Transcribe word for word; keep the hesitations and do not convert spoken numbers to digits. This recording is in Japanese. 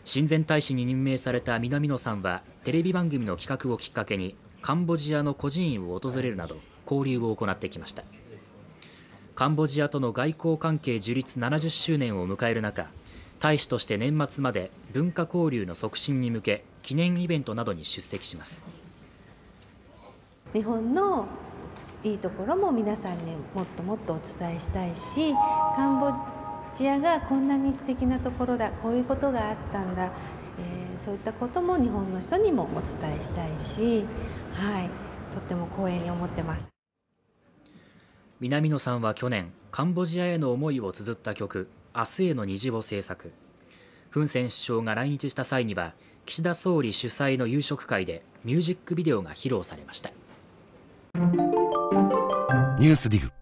親善大使に任命された南野さんはテレビ番組の企画をきっかけにカンボジアの孤児院を訪れるなど交流を行ってきました。カンボジアとの外交関係樹立ななじゅっしゅうねんを迎える中、大使として年末まで文化交流の促進に向け記念イベントなどに出席します。 日本のいいところも皆さんにもっともっとお伝えしたいし、カンボジアがこんなに素敵なところだ、こういうことがあったんだ、えー、そういったことも日本の人にもお伝えしたいし、はい、とっても光栄に思ってます。 南野さんは去年、カンボジアへの思いを綴った曲「明日への虹」を制作。フン・セン首相が来日した際には岸田総理主催の夕食会でミュージックビデオが披露されました。 ニュースディグ